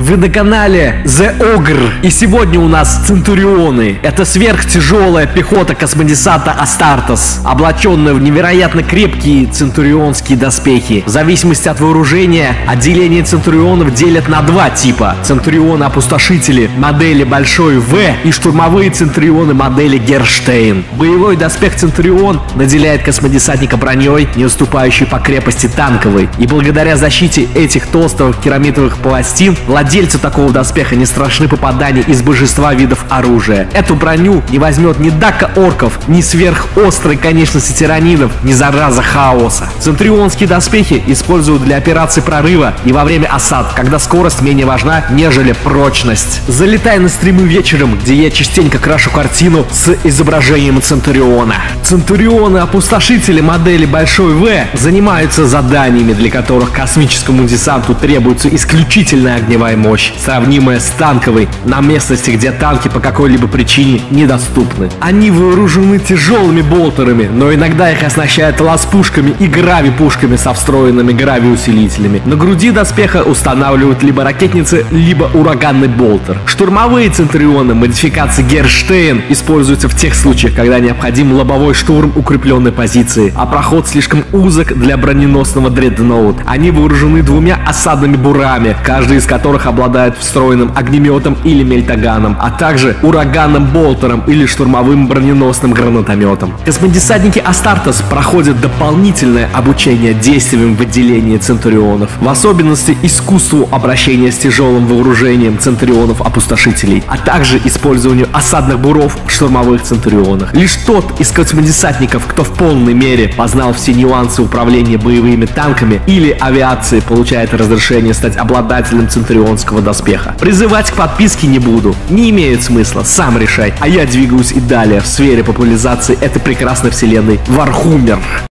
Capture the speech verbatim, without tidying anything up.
Вы на канале The Ogre, и сегодня у нас Центурионы. Это сверхтяжелая пехота космодесанта Астартес, облаченная в невероятно крепкие центурионские доспехи. В зависимости от вооружения, отделение Центурионов делят на два типа: Центурионы-опустошители модели Большой В и штурмовые Центурионы модели Герштейн. Боевой доспех Центурион наделяет космодесантника броней, не уступающей по крепости танковой, и благодаря защите этих толстых керамитовых пластин владельцу такого доспеха не страшны попадания из божества видов оружия. Эту броню не возьмет ни дака орков, ни сверхострой конечности тиранидов, ни зараза хаоса. Центурионские доспехи используют для операций прорыва и во время осад, когда скорость менее важна, нежели прочность. Залетай на стримы вечером, где я частенько крашу картину с изображением Центуриона. Центурионы-опустошители модели Большой В занимаются заданиями, для которых космическому десанту требуется исключительная огневая мощь, сравнимая с танковой, на местности, где танки по какой-либо причине недоступны. Они вооружены тяжелыми болтерами, но иногда их оснащают лаз-пушками и грави-пушками со встроенными грави-усилителями. На груди доспеха устанавливают либо ракетницы, либо ураганный болтер. Штурмовые Центурионы модификации Герштейн используются в тех случаях, когда необходим лобовой штурм укрепленной позиции, а проход слишком узок для броненосного дредноут. Они вооружены двумя осадными бурами, каждый из которых обладает встроенным огнеметом или мельтаганом, а также ураганным болтером или штурмовым броненосным гранатометом. Космодесантники Астартес проходят дополнительное обучение действиям в отделении Центурионов, в особенности искусству обращения с тяжелым вооружением Центурионов-опустошителей, а также использованию осадных буров в штурмовых Центурионах. Лишь тот из космодесантников, кто в полной мере познал все нюансы управления боевыми танками или авиацией, получает разрешение стать обладателем центурионского доспеха. Призывать к подписке не буду, не имеет смысла, сам решай, а я двигаюсь и далее в сфере популяризации этой прекрасной вселенной Вархуммер.